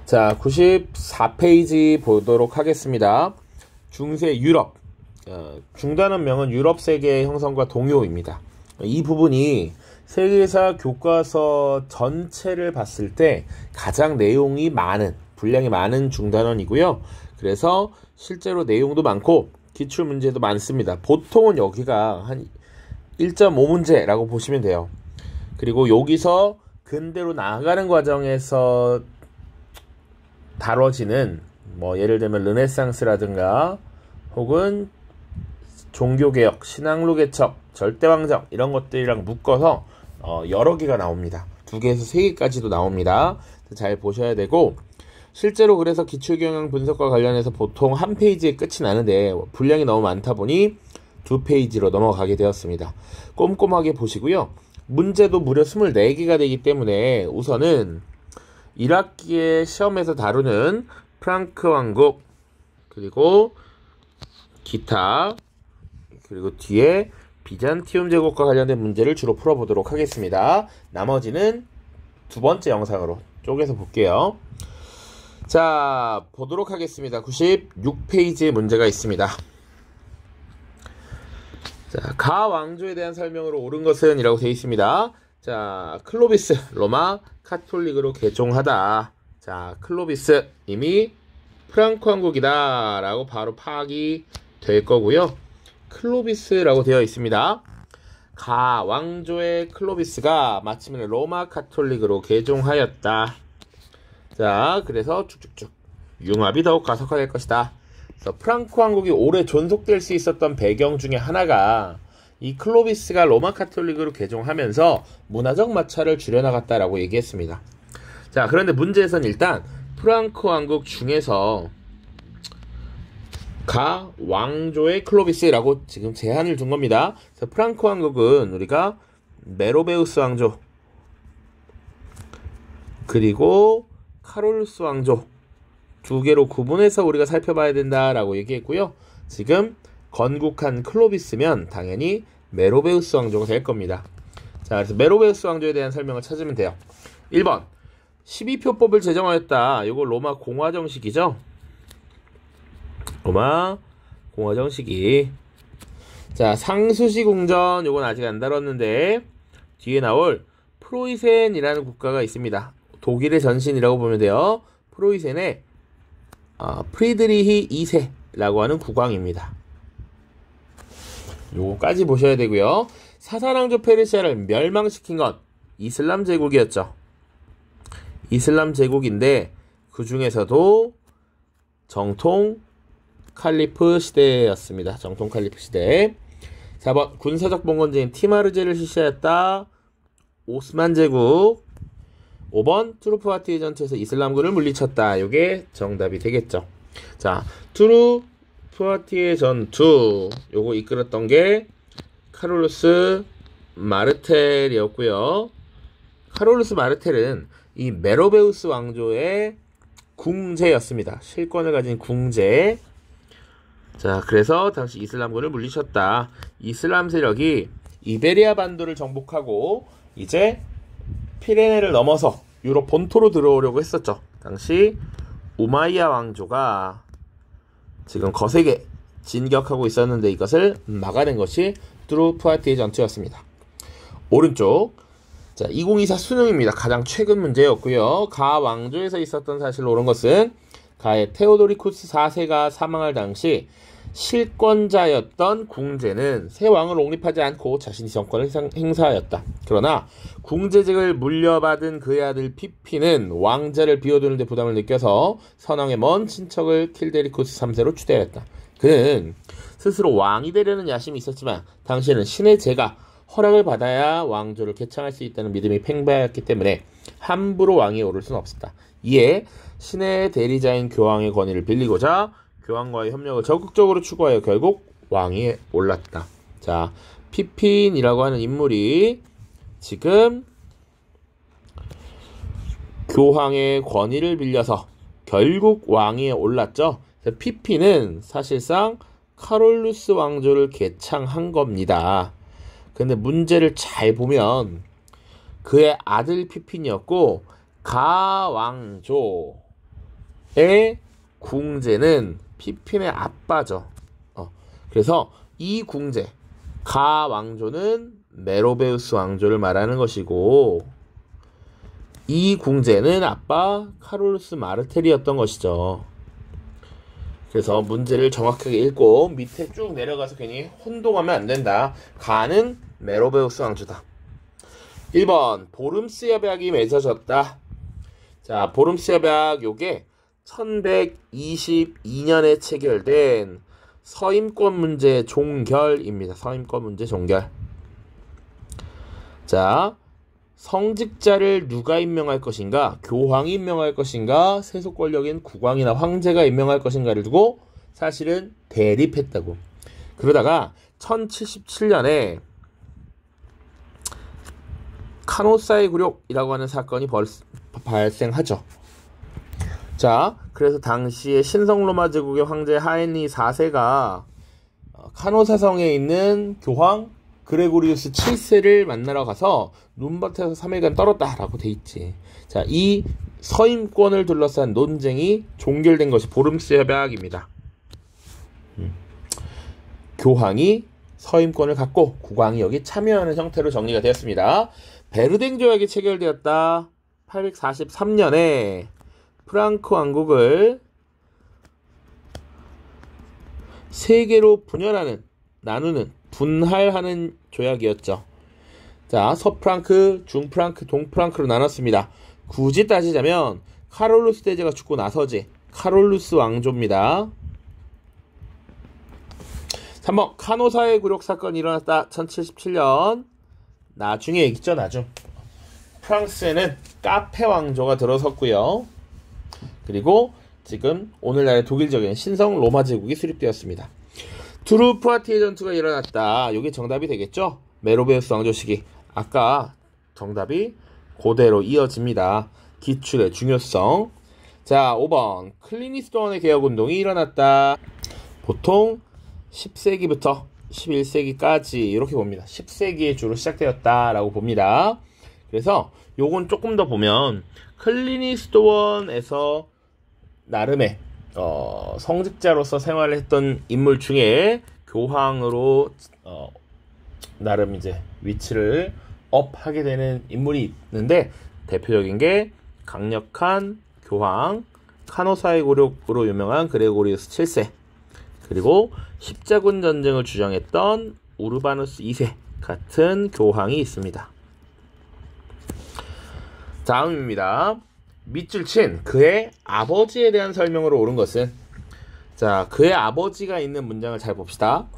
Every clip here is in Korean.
자, 94페이지 보도록 하겠습니다. 중세 유럽. 중단원명은 유럽 세계의 형성과 동요입니다. 이 부분이 세계사 교과서 전체를 봤을 때 가장 내용이 많은, 분량이 많은 중단원이고요. 그래서 실제로 내용도 많고 기출문제도 많습니다. 보통은 여기가 한 1.5문제라고 보시면 돼요. 그리고 여기서 근대로 나아가는 과정에서 다뤄지는 예를 들면 르네상스라든가 혹은 종교개혁, 신앙로 개척, 절대왕정 이런 것들이랑 묶어서 여러 개가 나옵니다. 2개에서 3개까지도 나옵니다. 잘 보셔야 되고, 실제로 그래서 기출경영 분석과 관련해서 보통 한 페이지에 끝이 나는데 분량이 너무 많다 보니 2페이지로 넘어가게 되었습니다. 꼼꼼하게 보시고요. 문제도 무려 24개가 되기 때문에 우선은 1학기에 시험에서 다루는 프랑크 왕국, 그리고 기타, 그리고 뒤에 비잔티움 제국과 관련된 문제를 주로 풀어보도록 하겠습니다. 나머지는 2번째 영상으로 쪼개서 볼게요. 자, 보도록 하겠습니다. 96페이지에 문제가 있습니다. 자, 가 왕조에 대한 설명으로 옳은 것은 이라고 되어 있습니다. 자, 클로비스, 로마 카톨릭으로 개종하다. 자, 클로비스 이미 프랑크 왕국이다 라고 바로 파악이 될 거고요. 클로비스라고 되어 있습니다. 가 왕조의 클로비스가 마침내 로마 카톨릭으로 개종하였다. 자, 그래서 쭉쭉쭉 융합이 더욱 가속화될 것이다. 그래서 프랑크 왕국이 오래 존속될 수 있었던 배경 중에 하나가 이 클로비스가 로마 카톨릭으로 개종하면서 문화적 마찰을 줄여나갔다라고 얘기했습니다. 자, 그런데 문제에선 일단 프랑크 왕국 중에서 가 왕조의 클로비스라고 지금 제한을 둔 겁니다. 그래서 프랑크 왕국은 우리가 메로베우스 왕조, 그리고 카롤루스 왕조 2개로 구분해서 우리가 살펴봐야 된다라고 얘기했고요. 지금 건국한 클로비스면 당연히 메로베우스 왕조가 될 겁니다. 자, 그래서 메로베우스 왕조에 대한 설명을 찾으면 돼요. 1번 12표법을 제정하였다. 이거 로마 공화 정식이죠. 로마 공화 정식이. 자, 상수시 궁전 요건 아직 안 다뤘는데 뒤에 나올 프로이센이라는 국가가 있습니다. 독일의 전신이라고 보면 돼요. 프로이센의 프리드리히 2세라고 하는 국왕입니다. 요거까지 보셔야 되고요. 사사왕조 페르시아를 멸망시킨 건 이슬람 제국이었죠. 이슬람 제국인데 그 중에서도 정통 칼리프 시대였습니다. 정통 칼리프 시대. 4번 군사적 봉건제인 티마르제를 실시하였다. 오스만 제국. 5번 투르프와티의 전투에서 이슬람군을 물리쳤다. 요게 정답이 되겠죠. 자, 투르프와티의 전투 요거 이끌었던 게 카롤루스 마르텔이었고요. 카롤루스 마르텔은 이 메로베우스 왕조의 궁제였습니다. 실권을 가진 궁제. 자, 그래서 당시 이슬람군을 물리쳤다. 이슬람 세력이 이베리아 반도를 정복하고 이제 피레네를 넘어서 유럽 본토로 들어오려고 했었죠. 당시 우마이야 왕조가 지금 거세게 진격하고 있었는데 이것을 막아낸 것이 투르프와티의 전투였습니다. 오른쪽. 자, 2024 수능입니다. 가장 최근 문제였고요. 가 왕조에서 있었던 사실로 옳은 것은 가의 테오도리쿠스 4세가 사망할 당시 실권자였던 궁제는 새 왕을 옹립하지 않고 자신이 정권을 행사하였다. 그러나 궁제직을 물려받은 그의 아들 피피는 왕자를 비워두는 데 부담을 느껴서 선왕의 먼 친척을 킬데리쿠스 3세로 추대하였다. 그는 스스로 왕이 되려는 야심이 있었지만 당시에는 신의 제가 허락을 받아야 왕조를 개창할 수 있다는 믿음이 팽배하였기 때문에 함부로 왕위에 오를 수는 없었다. 이에 신의 대리자인 교황의 권위를 빌리고자 교황과의 협력을 적극적으로 추구하여 결국 왕위에 올랐다. 자, 피핀이라고 하는 인물이 지금 교황의 권위를 빌려서 결국 왕위에 올랐죠. 피핀은 사실상 카롤루스 왕조를 개창한 겁니다. 근데 문제를 잘 보면 그의 아들 피핀이었고 가 왕조 궁제는 피핀의 아빠죠. 그래서 이 궁제, 가 왕조는 메로베우스 왕조를 말하는 것이고, 이 궁제는 아빠 카롤루스 마르텔이었던 것이죠. 그래서 문제를 정확하게 읽고 밑에 쭉 내려가서 괜히 혼동하면 안 된다. 가는 메로베우스 왕조다. 1번 보름스 협약이 맺어졌다. 자, 보름스 협약 요게 1122년에 체결된 서임권 문제 종결입니다. 서임권 문제 종결. 자, 성직자를 누가 임명할 것인가? 교황이 임명할 것인가? 세속 권력인 국왕이나 황제가 임명할 것인가를 두고 사실은 대립했다고. 그러다가 1077년에 카노사의 굴욕이라고 하는 사건이 발생하죠. 자, 그래서 당시에 신성로마 제국의 황제 하엔리 4세가 카노사성에 있는 교황 그레고리우스 7세를 만나러 가서 눈밭에서 3일간 떨었다라고 돼 있지. 자, 이 서임권을 둘러싼 논쟁이 종결된 것이 보름스 협약입니다. 교황이 서임권을 갖고 국왕이 여기 참여하는 형태로 정리가 되었습니다. 베르댕 조약이 체결되었다. 843년에 프랑크 왕국을 세 개로 나누는 분할하는 조약이었죠. 자, 서프랑크, 중프랑크, 동프랑크로 나눴습니다. 굳이 따지자면 카롤루스 대제가 죽고 나서지 카롤루스 왕조입니다. 3번 카노사의 굴욕 사건이 일어났다. 1077년. 나중에 얘기죠. 나중. 프랑스에는 카페 왕조가 들어섰고요. 그리고 지금 오늘날의 독일적인 신성 로마 제국이 수립되었습니다. 투르푸아티에 전투가 일어났다. 이게 정답이 되겠죠? 메로베우스 왕조 시기. 아까 정답이 그대로 이어집니다. 기출의 중요성. 자, 5번 클리니스톤의 개혁운동이 일어났다. 보통 10세기부터 11세기까지 이렇게 봅니다. 10세기에 주로 시작되었다라고 봅니다. 그래서 요건 조금 더 보면 클리니스톤에서 나름의 성직자로서 생활을 했던 인물 중에 교황으로 나름 이제 위치를 업하게 되는 인물이 있는데, 대표적인 게 강력한 교황 카노사의 굴욕으로 유명한 그레고리우스 7세, 그리고 십자군 전쟁을 주장했던 우르바누스 2세 같은 교황이 있습니다. 다음입니다. 밑줄 친 그의 아버지에 대한 설명으로 옳은 것은, 자, 그의 아버지가 있는 문장을 잘 봅시다.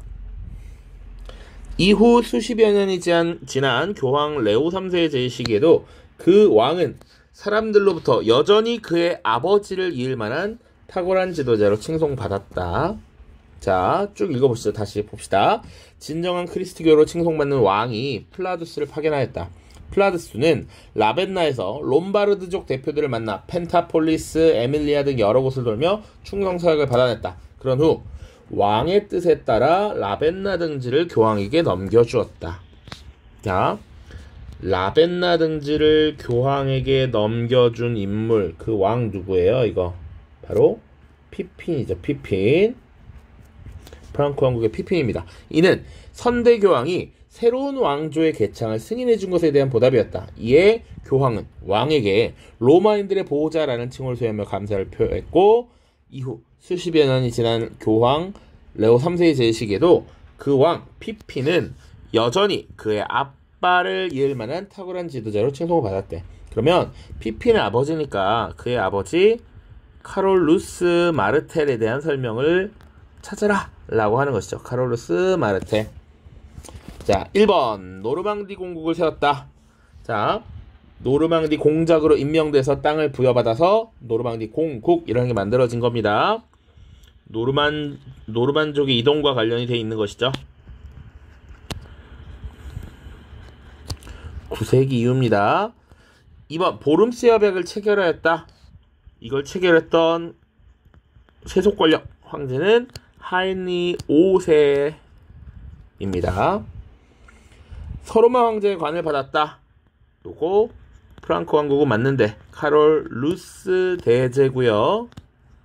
이후 수십여 년이 지난 교황 레오 3세의 제위 시기에도 그 왕은 사람들로부터 여전히 그의 아버지를 이을 만한 탁월한 지도자로 칭송받았다. 자, 쭉 읽어보시죠. 다시 봅시다. 진정한 크리스트교로 칭송받는 왕이 플라두스를 파견하였다. 플라두스는 라벤나에서 롬바르드족 대표들을 만나 펜타폴리스, 에밀리아 등 여러 곳을 돌며 충성서약을 받아냈다. 그런 후 왕의 뜻에 따라 라벤나 등지를 교황에게 넘겨주었다. 자, 라벤나 등지를 교황에게 넘겨준 인물, 그 왕 누구예요? 이거 바로 피핀이죠. 피핀. 프랑크 왕국의 피핀입니다. 이는 선대 교황이 새로운 왕조의 개창을 승인해 준 것에 대한 보답이었다. 이에 교황은 왕에게 로마인들의 보호자라는 칭호를 수여하며 감사를 표했고, 이후 수십여 년이 지난 교황 레오 3세의 제위 시기에도 그 왕 피핀은 여전히 그의 아빠를 이을 만한 탁월한 지도자로 칭송을 받았대. 그러면 피핀의 아버지니까 그의 아버지 카롤루스 마르텔에 대한 설명을 찾아라 라고 하는 것이죠. 카롤루스 마르텔. 자, 1번 노르망디 공국을 세웠다. 자, 노르망디 공작으로 임명돼서 땅을 부여받아서 노르망디 공국이라는 게 만들어진 겁니다. 노르만족의 이동과 관련이 돼 있는 것이죠. 9세기 이후입니다. 2번 보름스 협약을 체결하였다. 이걸 체결했던 세속 권력 황제는 하인리 5세입니다. 서로마 황제의 관을 받았다. 요거 프랑크 왕국은 맞는데 카롤 루스 대제고요.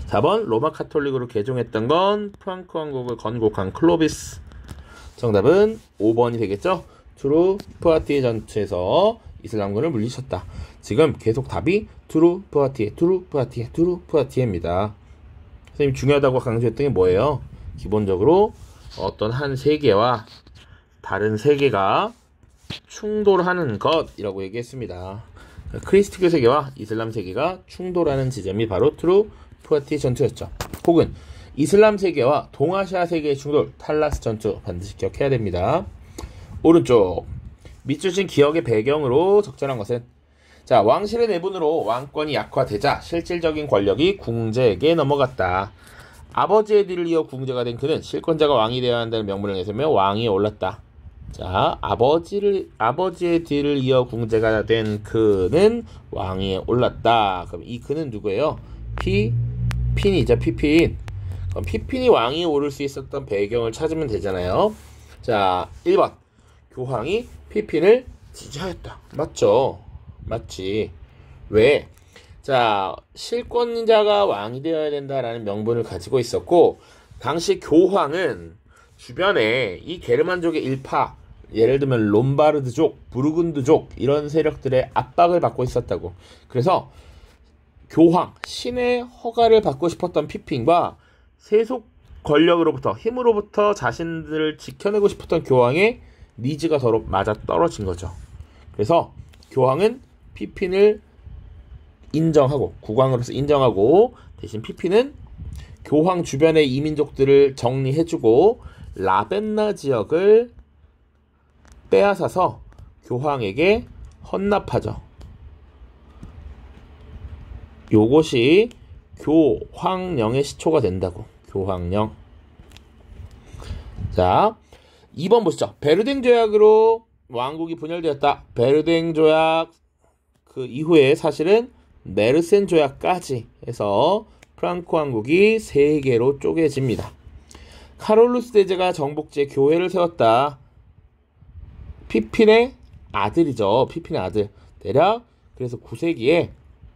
4번 로마 카톨릭으로 개종했던 건 프랑크 왕국을 건국한 클로비스. 정답은 5번이 되겠죠. 투르 푸아티에 전투에서 이슬람군을 물리쳤다. 지금 계속 답이 투르 푸아티에, 투르 푸아티에, 투르 푸아티에입니다. 선생님이 중요하다고 강조했던 게 뭐예요? 기본적으로 어떤 한 세계와 다른 세계가 충돌하는 것이라고 얘기했습니다. 크리스트교 세계와 이슬람 세계가 충돌하는 지점이 바로 투르 푸아티 전투였죠. 혹은 이슬람 세계와 동아시아 세계의 충돌, 탈라스 전투 반드시 기억해야 됩니다. 오른쪽 밑줄 친 기억의 배경으로 적절한 것은, 자, 왕실의 내분으로 왕권이 약화되자 실질적인 권력이 궁제에게 넘어갔다. 아버지의 뒤를 이어 궁제가 된 그는 실권자가 왕이 되어야 한다는 명분을 내세우며 왕위에 올랐다. 자, 아버지의 뒤를 이어 궁제가 된 그는 왕위에 올랐다. 그럼 이 그는 누구예요? 피핀이죠. 피핀. 그럼 피핀이 왕위에 오를 수 있었던 배경을 찾으면 되잖아요. 자, 1번 교황이 피핀을 지지하였다. 맞죠? 맞지. 왜? 자, 실권자가 왕이 되어야 된다라는 명분을 가지고 있었고, 당시 교황은 주변에 이 게르만족의 일파, 예를 들면 롬바르드족, 부르근드족 이런 세력들의 압박을 받고 있었다고. 그래서 교황, 신의 허가를 받고 싶었던 피핀과 세속 권력으로부터, 힘으로부터 자신들을 지켜내고 싶었던 교황의 니즈가 서로 맞아 떨어진 거죠. 그래서 교황은 피핀을 인정하고, 국왕으로서 인정하고, 대신 피핀은 교황 주변의 이민족들을 정리해주고 라벤나 지역을 빼앗아서 교황에게 헌납하죠. 요것이 교황령의 시초가 된다고. 교황령. 자, 2번 보시죠. 베르댕 조약으로 왕국이 분열되었다. 베르댕 조약 그 이후에 사실은 메르센 조약까지 해서 프랑크 왕국이 3개로 쪼개집니다. 카롤루스 대제가 정복지에 교회를 세웠다. 피핀의 아들이죠. 피핀의 아들. 대략 그래서 9세기에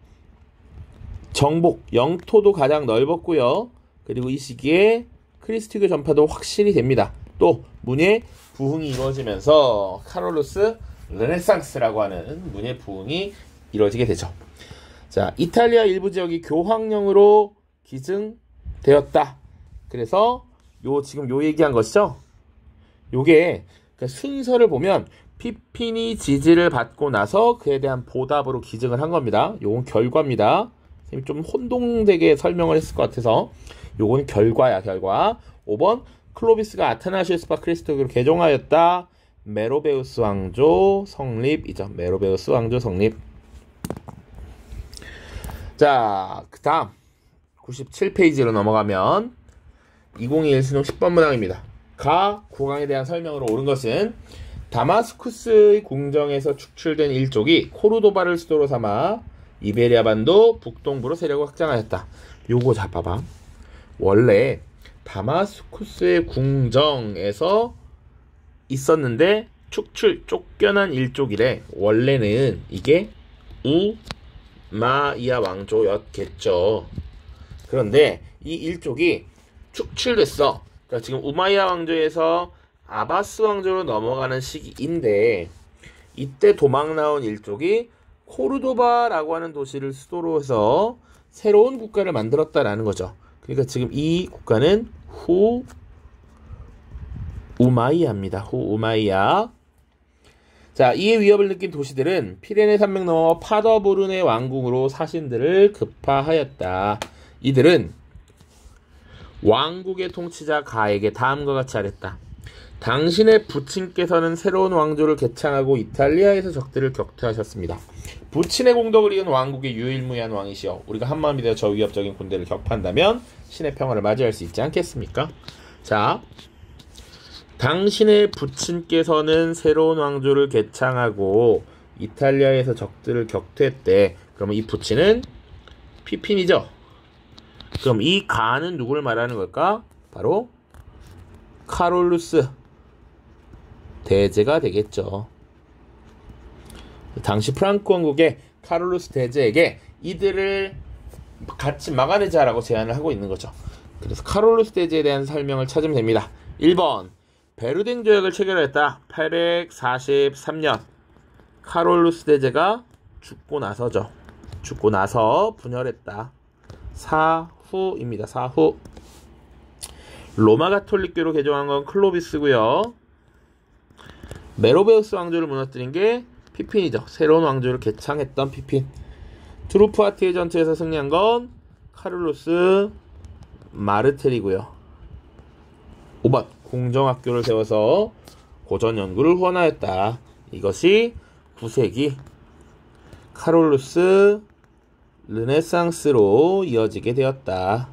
정복, 영토도 가장 넓었고요. 그리고 이 시기에 크리스트교 전파도 확실히 됩니다. 또 문예 부흥이 이루어지면서 카롤루스 르네상스라고 하는 문예 부흥이 이루어지게 되죠. 자, 이탈리아 일부 지역이 교황령으로 기증되었다. 그래서 지금 얘기한 것이죠. 요게 그러니까 순서를 보면 피핀이 지지를 받고 나서 그에 대한 보답으로 기증을 한 겁니다. 요건 결과입니다. 좀 혼동되게 설명을 했을 것 같아서 요건 결과야, 결과. 5번 클로비스가 아테나시우스파 크리스토교로 개종하였다. 메로베우스 왕조 성립이죠. 메로베우스 왕조 성립. 자, 그 다음 97페이지로 넘어가면 2021 수능 10번 문항입니다. 가 국왕에 대한 설명으로 옳은 것은 다마스쿠스의 궁정에서 축출된 일족이 코르도바를 수도로 삼아 이베리아 반도 북동부로 세력을 확장하였다. 요거 잡아봐. 원래 다마스쿠스의 궁정에서 있었는데 쫓겨난 일족이래. 원래는 이게 우마이야 왕조였겠죠. 그런데 이 일족이 축출됐어. 그러니까 지금 우마이야 왕조에서 아바스 왕조로 넘어가는 시기인데, 이때 도망 나온 일족이 코르도바라고 하는 도시를 수도로 해서 새로운 국가를 만들었다라는 거죠. 그러니까 지금 이 국가는 우마이야입니다. 우마이야. 자, 이에 위협을 느낀 도시들은 피레네 산맥 넘어 파더부른의 왕궁으로 사신들을 급파하였다. 이들은 왕국의 통치자 가에게 다음과 같이 아랬다. 당신의 부친께서는 새로운 왕조를 개창하고 이탈리아에서 적들을 격퇴하셨습니다. 부친의 공덕을 이은 왕국의 유일무이한 왕이시여, 우리가 한마음이 되어 저 위협적인 군대를 격파한다면 신의 평화를 맞이할 수 있지 않겠습니까? 자, 당신의 부친께서는 새로운 왕조를 개창하고 이탈리아에서 적들을 격퇴했대. 그러면 이 부친은 피핀이죠. 그럼 이 가는 누구를 말하는 걸까? 바로 카롤루스 대제가 되겠죠. 당시 프랑크 왕국의 카롤루스 대제에게 이들을 같이 막아내자라고 제안을 하고 있는 거죠. 그래서 카롤루스 대제에 대한 설명을 찾으면 됩니다. 1번 베르댕 조약을 체결했다. 843년 카롤루스 대제가 죽고 나서죠. 죽고 나서 분열했다. 사후입니다. 사후. 로마 가톨릭교로 개종한 건 클로비스고요. 메로베우스 왕조를 무너뜨린 게 피핀이죠. 새로운 왕조를 개창했던 피핀. 트루프아티의 전투에서 승리한 건 카를로스 마르텔이고요. 5번 궁정학교를 세워서 고전 연구를 후원하였다. 이것이 9세기 카롤루스 르네상스로 이어지게 되었다.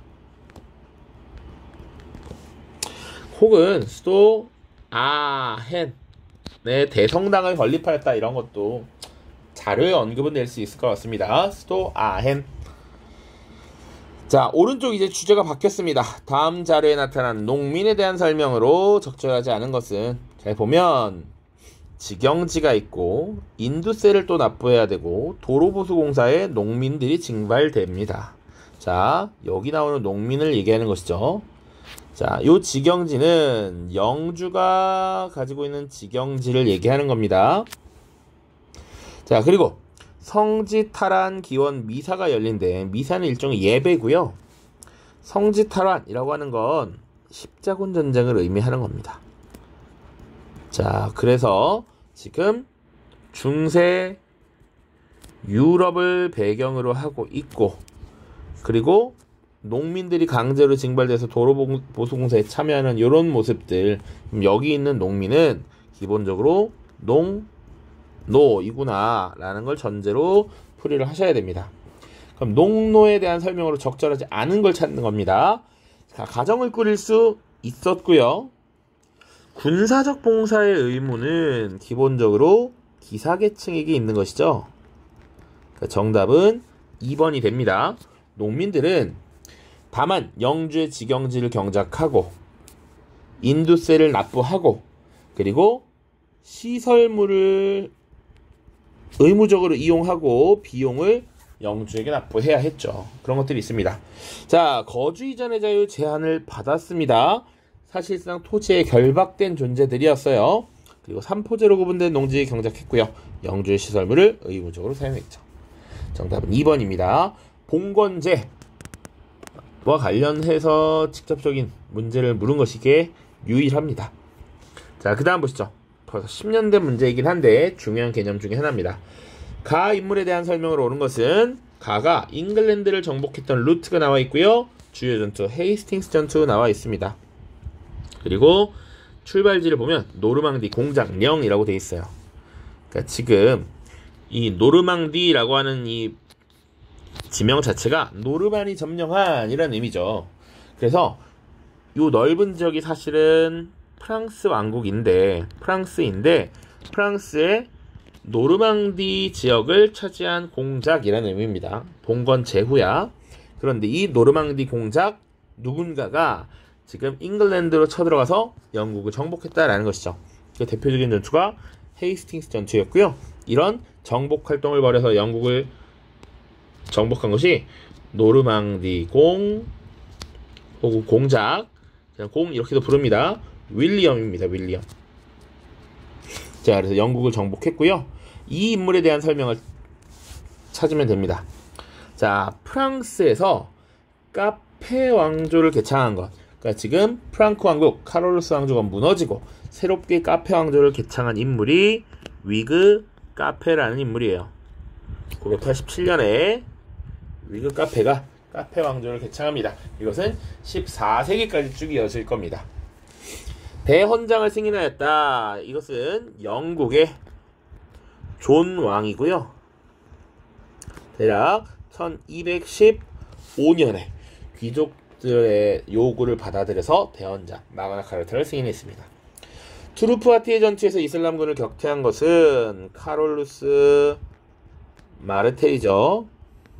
혹은 수도 아헨의 대성당을 건립하였다. 이런 것도 자료에 언급은 될 수 있을 것 같습니다. 수도 아헨. 자, 오른쪽 이제 주제가 바뀌었습니다. 다음 자료에 나타난 농민에 대한 설명으로 적절하지 않은 것은, 잘 보면 직영지가 있고 인두세를 또 납부해야 되고 도로보수공사에 농민들이 징발됩니다. 자, 여기 나오는 농민을 얘기하는 것이죠. 자, 요 직영지는 영주가 가지고 있는 직영지를 얘기하는 겁니다. 자, 그리고 성지탈환 기원 미사가 열린데, 미사는 일종의 예배고요. 성지탈환이라고 하는 건 십자군 전쟁을 의미하는 겁니다. 자, 그래서 지금 중세 유럽을 배경으로 하고 있고, 그리고 농민들이 강제로 징발돼서 도로보수공사에 참여하는 이런 모습들, 여기 있는 농민은 기본적으로 노이구나 라는 걸 전제로 풀이를 하셔야 됩니다. 그럼 농노에 대한 설명으로 적절하지 않은 걸 찾는 겁니다. 자, 가정을 꾸릴 수 있었고요. 군사적 봉사의 의무는 기본적으로 기사계층에게 있는 것이죠. 정답은 2번이 됩니다. 농민들은 다만 영주의 직영지를 경작하고 인두세를 납부하고 그리고 시설물을 의무적으로 이용하고 비용을 영주에게 납부해야 했죠. 그런 것들이 있습니다. 자, 거주 이전의 자유 제한을 받았습니다. 사실상 토지에 결박된 존재들이었어요. 그리고 삼포제로 구분된 농지에 경작했고요. 영주의 시설물을 의무적으로 사용했죠. 정답은 2번입니다. 봉건제와 관련해서 직접적인 문제를 물은 것이 게 유일합니다. 자, 그 다음 보시죠. 벌써 10년 된 문제이긴 한데 중요한 개념 중에 하나입니다. 가 인물에 대한 설명으로 오는 것은, 가가 잉글랜드를 정복했던 루트가 나와 있고요. 주요 전투 헤이스팅스 전투 나와 있습니다. 그리고 출발지를 보면 노르망디 공작령이라고 되어 있어요. 그러니까 지금 이 노르망디라고 하는 이 지명 자체가 노르만이 점령한 이런 의미죠. 그래서 이 넓은 지역이 사실은 프랑스 왕국인데, 프랑스의 노르망디 지역을 차지한 공작이라는 의미입니다. 봉건 제후야. 그런데 이 노르망디 공작 누군가가 지금 잉글랜드로 쳐들어가서 영국을 정복했다라는 것이죠. 그 대표적인 전투가 헤이스팅스 전투였고요. 이런 정복 활동을 벌여서 영국을 정복한 것이 노르망디 공 혹은 공작, 그냥 공 이렇게도 부릅니다. 윌리엄입니다. 윌리엄. 자, 그래서 영국을 정복했고요. 이 인물에 대한 설명을 찾으면 됩니다. 자, 프랑스에서 카페 왕조를 개창한 것. 그러니까 지금 프랑크 왕국, 카롤루스 왕조가 무너지고 새롭게 카페 왕조를 개창한 인물이 위그 카페라는 인물이에요. 987년에 위그 카페가 카페 왕조를 개창합니다. 이것은 14세기까지 쭉 이어질 겁니다. 대헌장을 승인하였다. 이것은 영국의 존 왕이고요. 대략 1215년에 귀족들의 요구를 받아들여서 대헌장 마그나카르타를 승인했습니다. 투르프아티의 전투에서 이슬람군을 격퇴한 것은 카롤루스 마르텔이죠.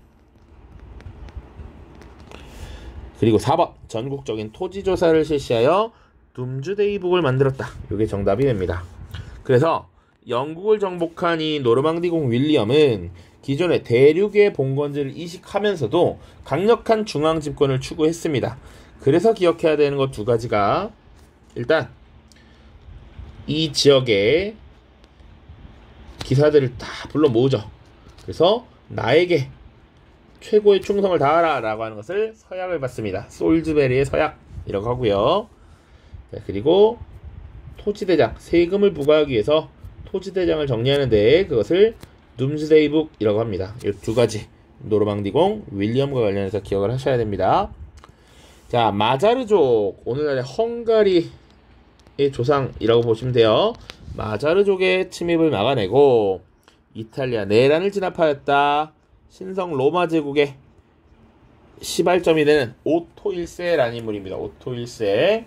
그리고 4번 전국적인 토지조사를 실시하여 둠즈데이북을 만들었다. 이게 정답이 됩니다. 그래서 영국을 정복한 이 노르망디공 윌리엄은 기존의 대륙의 봉건지를 이식하면서도 강력한 중앙 집권을 추구했습니다. 그래서 기억해야 되는 것 두 가지가, 일단 이 지역의 기사들을 다 불러 모으죠. 그래서 나에게 최고의 충성을 다하라 라고 하는 것을 서약을 받습니다. 솔즈베리의 서약이라고 하고요. 그리고 토지대장, 세금을 부과하기 위해서 토지대장을 정리하는데 그것을 둠즈데이북이라고 합니다. 이 두 가지 노르망디공 윌리엄과 관련해서 기억을 하셔야 됩니다. 자, 마자르족, 오늘날의 헝가리의 조상이라고 보시면 돼요. 마자르족의 침입을 막아내고 이탈리아 내란을 진압하였다. 신성 로마 제국의 시발점이 되는 오토 1세라는 인물입니다. 오토 1세.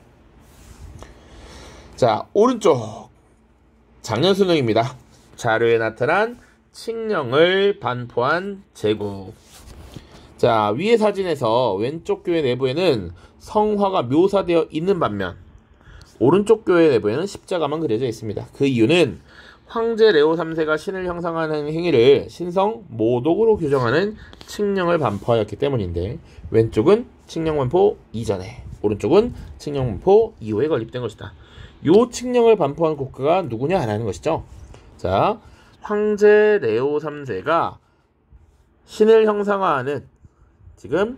자, 오른쪽 작년 수능입니다. 자료에 나타난 칙령을 반포한 제국. 자, 위의 사진에서 왼쪽 교회 내부에는 성화가 묘사되어 있는 반면 오른쪽 교회 내부에는 십자가만 그려져 있습니다. 그 이유는 황제 레오 3세가 신을 형상하는 행위를 신성 모독으로 규정하는 칙령을 반포하였기 때문인데, 왼쪽은 칙령 반포 이전에, 오른쪽은 칙령 반포 이후에 건립된 것이다. 요 칙령을 반포한 국가가 누구냐라는 것이죠. 자, 황제 레오 3세가 신을 형상화하는 지금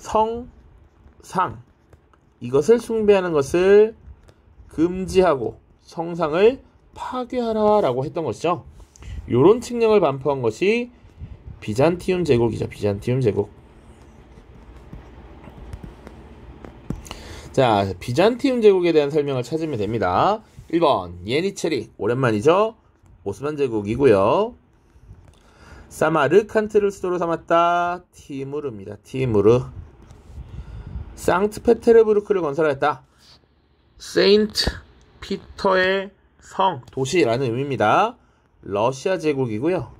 성상, 이것을 숭배하는 것을 금지하고 성상을 파괴하라 라고 했던 것이죠. 요런 칙령을 반포한 것이 비잔티움 제국이죠. 비잔티움 제국. 자, 비잔티움 제국에 대한 설명을 찾으면 됩니다. 1번 예니체리, 오랜만이죠. 오스만 제국이고요. 사마르칸트를 수도로 삼았다. 티무르입니다. 티무르. 상트페테르부르크를 건설하였다. 세인트 피터의 성, 도시라는 의미입니다. 러시아 제국이고요.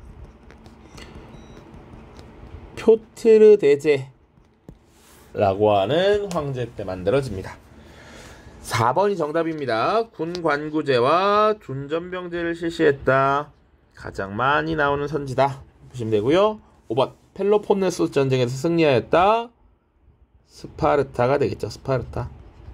표트르 대제라고 하는 황제 때 만들어집니다. 4번이 정답입니다. 군관구제와 준전병제를 실시했다. 가장 많이 나오는 선지다 보시면 되고요. 5번 펠로폰네소스 전쟁에서 승리하였다. 스파르타가 되겠죠. 스파르타.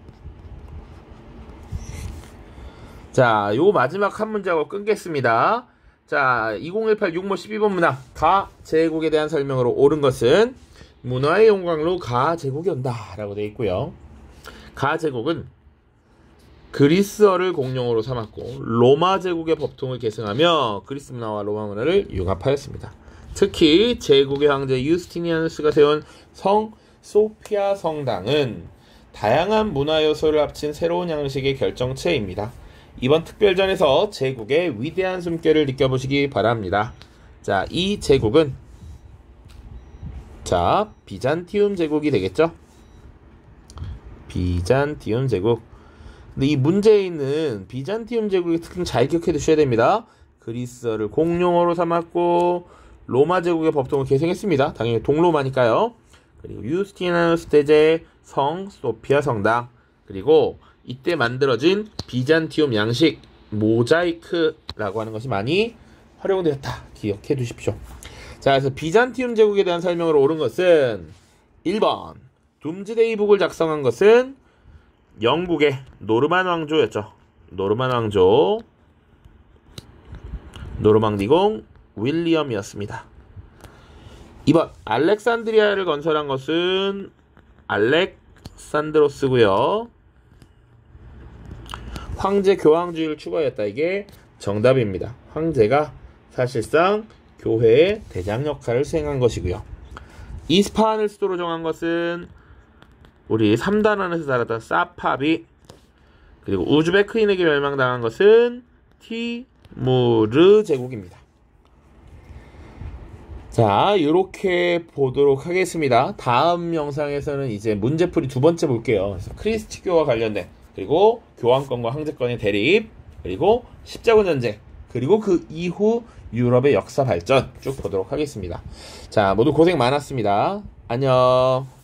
자, 요 마지막 한 문제하고 끊겠습니다. 자, 2018 6모 12번 문항 가 제국에 대한 설명으로 옳은 것은 문화의 영광로 가 제국이 온다 라고 되어 있고요. 가 제국은 그리스어를 공용어로 삼았고 로마 제국의 법통을 계승하며 그리스 문화와 로마 문화를 융합하였습니다. 특히 제국의 황제 유스티니아누스가 세운 성 소피아 성당은 다양한 문화 요소를 합친 새로운 양식의 결정체입니다. 이번 특별전에서 제국의 위대한 숨결을 느껴보시기 바랍니다. 자, 이 제국은 비잔티움 제국이 되겠죠? 비잔티움 제국. 근데 이 문제에 있는 비잔티움 제국의 특징 잘 기억해 두셔야 됩니다. 그리스어를 공용어로 삼았고 로마 제국의 법통을 계승했습니다. 당연히 동로마니까요. 그리고 유스티니아누스 대제 성 소피아 성당, 그리고 이때 만들어진 비잔티움 양식 모자이크라고 하는 것이 많이 활용되었다. 기억해 두십시오. 자, 그래서 비잔티움 제국에 대한 설명으로 옳은 것은 1번 둠즈데이북을 작성한 것은 영국의 노르만 왕조였죠. 노르만 왕조, 노르망디공 윌리엄이었습니다. 2번 알렉산드리아를 건설한 것은 알렉산드로스고요. 황제 교황주의를 추구하였다. 이게 정답입니다. 황제가 사실상 교회의 대장 역할을 수행한 것이고요. 이스파한을 수도로 정한 것은 우리 3단 안에서 살았던 사파비, 그리고 우즈베크인에게 멸망당한 것은 티무르 제국입니다. 자, 이렇게 보도록 하겠습니다. 다음 영상에서는 이제 문제풀이 두 번째 볼게요. 그래서 크리스티교와 관련된, 그리고 교황권과 황제권의 대립, 그리고 십자군 전쟁, 그리고 그 이후 유럽의 역사 발전 쭉 보도록 하겠습니다. 자, 모두 고생 많았습니다. 안녕.